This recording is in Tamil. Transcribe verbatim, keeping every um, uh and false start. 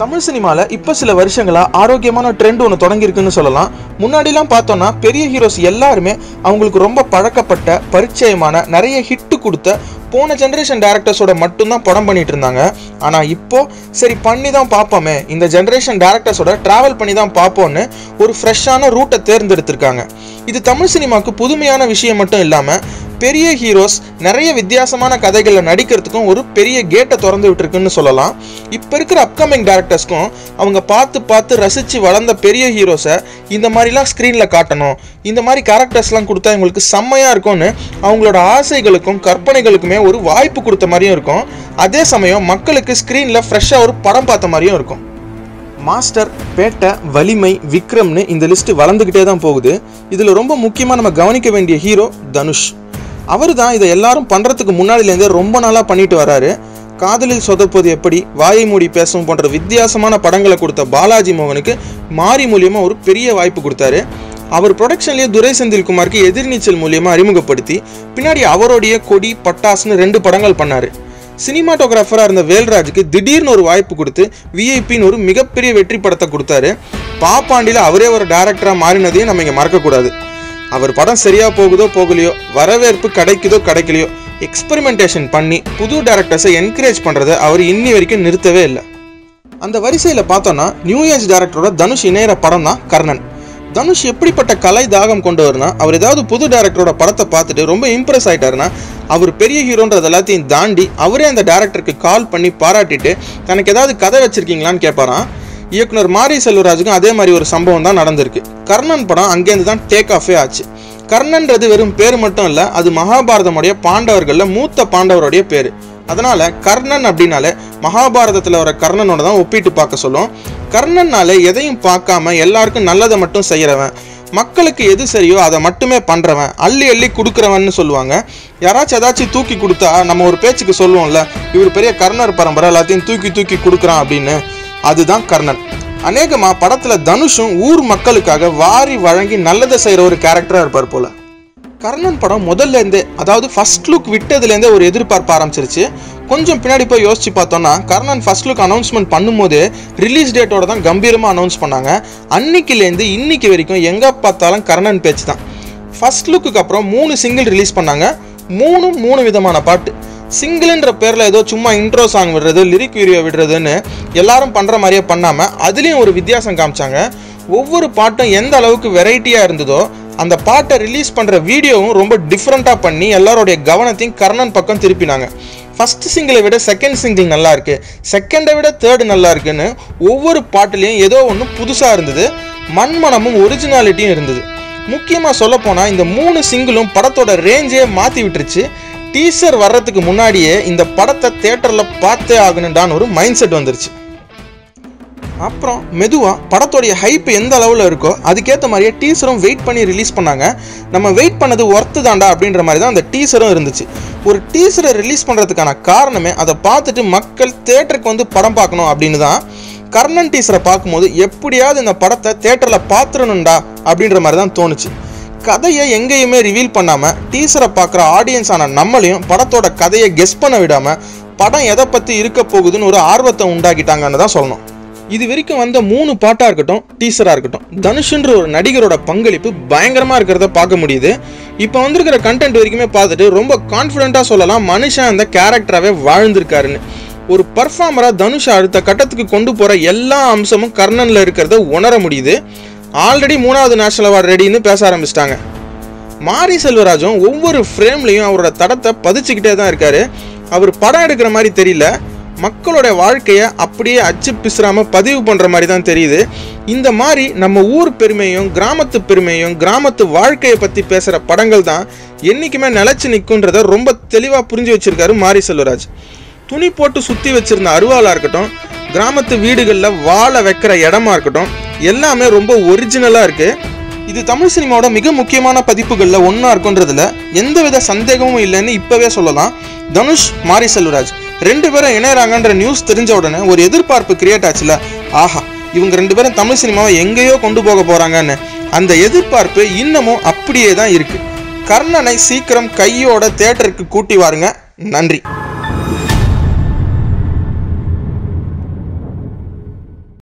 தமிழ் சினிமால இப்ப சில வருஷங்களா ஆரோக்கியமான ட்ரெண்ட் ஒன்று தொடங்கி இருக்குன்னு சொல்லலாம். முன்னாடிலாம் பார்த்தோம்னா பெரிய ஹீரோஸ் எல்லாருமே அவங்களுக்கு ரொம்ப பழக்கப்பட்ட பரிச்சயமான நிறைய ஹிட் கொடுத்த போன ஜென்ரேஷன் டேரக்டர்ஸோட மட்டும்தான் படம் பண்ணிட்டு இருந்தாங்க. ஆனா இப்போ சரி பண்ணி தான் பார்ப்போமே, இந்த ஜென்ரேஷன் டேரக்டர்ஸோட டிராவல் பண்ணி தான் பார்ப்போம்னு ஒரு ஃப்ரெஷ்ஷான ரூட்டை தேர்ந்தெடுத்திருக்காங்க. இது தமிழ் சினிமாவுக்கு புதுமையான விஷயம் மட்டும் இல்லாம பெரிய ஹீரோஸ் நிறைய வித்தியாசமான கதைகளில் நடிக்கிறதுக்கும் ஒரு பெரிய கேட்டை திறந்து விட்டுருக்குன்னு சொல்லலாம். இப்போ இருக்கிற அப்கமிங் டேரக்டர்ஸ்க்கும் அவங்க பார்த்து பார்த்து ரசித்து வளர்ந்த பெரிய ஹீரோஸை இந்த மாதிரிலாம் ஸ்க்ரீனில் காட்டணும், இந்த மாதிரி கேரக்டர்ஸ்லாம் கொடுத்தா இவங்களுக்கு செம்மையாக இருக்கும்னு அவங்களோட ஆசைகளுக்கும் கற்பனைகளுக்குமே ஒரு வாய்ப்பு கொடுத்த மாதிரியும் இருக்கும். அதே சமயம் மக்களுக்கு ஸ்க்ரீனில் ஃப்ரெஷ்ஷாக ஒரு படம் பார்த்த மாதிரியும் இருக்கும். மாஸ்டர், பேட்டை, வலிமை, விக்ரம்னு இந்த லிஸ்ட்டு வளர்ந்துக்கிட்டே தான் போகுது. இதில் ரொம்ப முக்கியமாக நம்ம கவனிக்க வேண்டிய ஹீரோ தனுஷ். அவர் தான் இதை எல்லாரும் பண்ணுறதுக்கு முன்னாடிலேருந்தே ரொம்ப நாளாக பண்ணிட்டு வராரு. காதலில் சொதப்பது எப்படி, வாயை மூடி பேசும் போன்ற வித்தியாசமான படங்களை கொடுத்த பாலாஜி மோகனுக்கு மாரி மூலியமாக ஒரு பெரிய வாய்ப்பு கொடுத்தாரு. அவர் ப்ரொடக்ஷன்லேயே துரை செந்தில்குமாருக்கு எதிர்நீச்சல் மூலியமாக அறிமுகப்படுத்தி பின்னாடி அவருடைய கொடி, பட்டாசுன்னு ரெண்டு படங்கள் பண்ணார். சினிமாட்டோகிராஃபராக இருந்த வேல்ராஜுக்கு திடீர்னு ஒரு வாய்ப்பு கொடுத்து விஐபின்னு ஒரு மிகப்பெரிய வெற்றி படத்தை கொடுத்தாரு. பாப்பாண்டியில் அவரே ஒரு டேரக்டராக மாறினதையும் நம்ம இங்கே மறக்கக்கூடாது. அவர் படம் சரியா போகுதோ போகலையோ, வரவேற்பு கிடைக்குதோ கிடைக்கலையோ, எக்ஸ்பெரிமெண்டேஷன் பண்ணி புது டேரக்டர்ஸை என்கரேஜ் பண்ணுறதை அவர் இன்னி வரைக்கும் நிறுத்தவே இல்லை. அந்த வரிசையில் பார்த்தோன்னா நியூ ஏஜ் டேரக்டரோட தனுஷ் இணையிற படம் தான் கர்ணன். தனுஷ் எப்படிப்பட்ட கலை தாகம் கொண்டு வருனா, அவர் ஏதாவது புது டேரக்டரோட படத்தை பார்த்துட்டு ரொம்ப இம்ப்ரெஸ் ஆகிட்டாருன்னா அவர் பெரிய ஹீரோன்றது எல்லாத்தையும் தாண்டி அவரே அந்த டேரக்டருக்கு கால் பண்ணி பாராட்டிட்டு தனக்கு ஏதாவது கதை வச்சிருக்கீங்களான்னு கேட்பாராம். இயக்குனர் மாரி செல்வராஜுக்கும் அதே மாதிரி ஒரு சம்பவம் தான் நடந்திருக்கு. கர்ணன் படம் அங்கேருந்து தான் டேக் ஆஃபே ஆச்சு. கர்ணன்றது வெறும் பேர் மட்டும் இல்லை, அது மகாபாரதமுடைய பாண்டவர்களில் மூத்த பாண்டவருடைய பேர். அதனால கர்ணன் அப்படின்னாலே மகாபாரதத்தில் வர கர்ணனோட தான் ஒப்பிட்டு பார்க்க சொல்லும். கர்ணன்னால எதையும் பார்க்காம எல்லாருக்கும் நல்லதை மட்டும் செய்கிறவன், மக்களுக்கு எது சரியோ அதை மட்டுமே பண்ணுறவன், அள்ளி அள்ளி கொடுக்குறவன்னு சொல்லுவாங்க. யாராச்சும் ஏதாச்சும் தூக்கி கொடுத்தா நம்ம ஒரு பேச்சுக்கு சொல்லுவோம்ல, இவர் பெரிய கர்ணர் பரம்பரை எல்லாத்தையும் தூக்கி தூக்கி கொடுக்குறான் அப்படின்னு. அதுதான் கர்ணன். அநேகமா படத்துல தனுஷும் ஊர் மக்களுக்காக வாரி வழங்கி நல்லதை செய்யற ஒரு கேரக்டரா இருப்பார் போல. கர்ணன் படம் முதல்ல இருந்தே, அதாவது ஃபர்ஸ்ட் லுக் விட்டதுலேருந்தே ஒரு எதிர்பார்ப்பு ஆரம்பிச்சிருச்சு. கொஞ்சம் பின்னாடி போய் யோசிச்சு பார்த்தோம்னா கர்ணன் ஃபர்ஸ்ட் லுக் அனௌன்ஸ்மெண்ட் பண்ணும்போது ரிலீஸ் டேட்டோட தான் கம்பீரமாக அனௌன்ஸ் பண்ணாங்க. அன்னைக்குலேருந்து இன்னைக்கு வரைக்கும் எங்கே பார்த்தாலும் கர்ணன் பேச்சு தான். ஃபர்ஸ்ட் லுக்கு அப்புறம் மூணு சிங்கிள் ரிலீஸ் பண்ணாங்க. மூணும் மூணு விதமான பாட்டு. சிங்கிள்ன்ற பேரில் ஏதோ சும்மா இன்ட்ரோ சாங் விடுறது, லிரிக் வீடியோ விடுறதுன்னு எல்லாரும் பண்ணுற மாதிரியே பண்ணாமல் அதுலேயும் ஒரு வித்தியாசம் காமிச்சாங்க. ஒவ்வொரு பாட்டும் எந்த அளவுக்கு வெரைட்டியாக இருந்ததோ அந்த பாட்டை ரிலீஸ் பண்ணுற வீடியோவும் ரொம்ப டிஃப்ரெண்ட்டாக பண்ணி எல்லாருடைய கவனத்தையும் கர்ணன் பக்கம் திருப்பினாங்க. ஃபர்ஸ்ட் சிங்கிளை விட செகண்ட் சிங்கிள் நல்லா இருக்கு, செகண்டை விட தேர்டு நல்லா இருக்குன்னு ஒவ்வொரு பாட்டுலேயும் ஏதோ ஒன்று புதுசாக இருந்தது. மண்மனமும் ஒரிஜினாலிட்டியும் இருந்தது. முக்கியமாக சொல்ல போனால் இந்த மூணு சிங்கிளும் படத்தோட ரேஞ்சே மாற்றி விட்டுருச்சு. டீசர் வர்றதுக்கு முன்னாடியே இந்த படத்தை தியேட்டரில் பார்த்தே ஆகணும்டான்னு ஒரு மைண்ட் செட் வந்துருச்சு. அப்புறம் மெதுவாக படத்தோடைய ஹைப் எந்த அளவில் இருக்கோ அதுக்கேற்ற மாதிரியே டீசரும் வெயிட் பண்ணி ரிலீஸ் பண்ணாங்க. நம்ம வெயிட் பண்ணது ஒர்த்து தாண்டா அப்படின்ற மாதிரி தான் அந்த டீசரும் இருந்துச்சு. ஒரு டீசரை ரிலீஸ் பண்ணுறதுக்கான காரணமே அதை பார்த்துட்டு மக்கள் தியேட்டருக்கு வந்து படம் பார்க்கணும் அப்படின்னு தான். கர்ணன் டீசரை பார்க்கும்போது எப்படியாவது இந்த படத்தை தியேட்டரில் பார்த்துடணுண்டா அப்படின்ற மாதிரி தான் தோணுச்சு. கதையை எங்கேயுமே ரிவீல் பண்ணாமல் டீசரை பார்க்குற ஆடியன்ஸான நம்மளையும் படத்தோட கதையை கெஸ் பண்ண விடாமல் படம் எதை பற்றி இருக்க போகுதுன்னு ஒரு ஆர்வத்தை உண்டாக்கிட்டாங்கன்னு தான் சொல்லணும். இது வரைக்கும் வந்த மூணு பாட்டாக இருக்கட்டும், டீசராக இருக்கட்டும், தனுஷ்ன்ற ஒரு நடிகரோட பங்களிப்பு பயங்கரமாக இருக்கிறத பார்க்க முடியுது. இப்போ வந்திருக்கிற கண்டென்ட் வரைக்குமே பார்த்துட்டு ரொம்ப கான்ஃபிடென்ட்டாக சொல்லலாம் மனுஷன் அந்த கேரக்டராகவே வாழ்ந்திருக்காருன்னு. ஒரு பர்ஃபார்மராக தனுஷை அடுத்த கட்டத்துக்கு கொண்டு போகிற எல்லா அம்சமும் கர்ணனில் இருக்கிறத உணர முடியுது. ஆல்ரெடி மூணாவது நேஷனல் அவார்டு ரெடின்னு பேச ஆரம்பிச்சிட்டாங்க. மாரி செல்வராஜும் ஒவ்வொரு ஃப்ரேம்லையும் அவரோட தடத்தை பதிச்சுக்கிட்டே தான் இருக்காரு. அவர் படம் எடுக்கிற மாதிரி தெரியல, மக்களோட வாழ்க்கையை அப்படியே அச்சு பிசுறாமல் பதிவு பண்ணுற மாதிரி தான் தெரியுது. இந்த மாதிரி நம்ம ஊர் பெருமையும் கிராமத்து பெருமையும் கிராமத்து வாழ்க்கையை பற்றி பேசுகிற படங்கள் தான் என்றைக்குமே நிலச்சி நிற்குன்றதை ரொம்ப தெளிவாக புரிஞ்சு வச்சிருக்காரு மாரி செல்வராஜ். துணி போட்டு சுற்றி வச்சிருந்த அருவாளாக இருக்கட்டும், கிராமத்து வீடுகளில் வாழ வைக்கிற இடமா இருக்கட்டும், எல்லாமே ரொம்ப ஒரிஜினலாக இருக்குது. இது தமிழ் சினிமாவோட மிக முக்கியமான பதிப்புகளில் ஒன்றா இருக்குன்றதுல எந்தவித சந்தேகமும் இல்லைன்னு இப்போவே சொல்லலாம். தனுஷ், மாரி செல்வராஜ் ரெண்டு பேரும் இணையறாங்கன்ற நியூஸ் தெரிஞ்ச உடனே ஒரு எதிர்பார்ப்பு கிரியேட் ஆச்சுல, ஆஹா இவங்க ரெண்டு பேரும் தமிழ் சினிமாவை எங்கேயோ கொண்டு போக போகிறாங்கன்னு. அந்த எதிர்பார்ப்பு இன்னமும் அப்படியே தான் இருக்குது. கர்ணனை சீக்கிரம் கையோட தியேட்டருக்கு கூட்டி வாருங்க. நன்றி.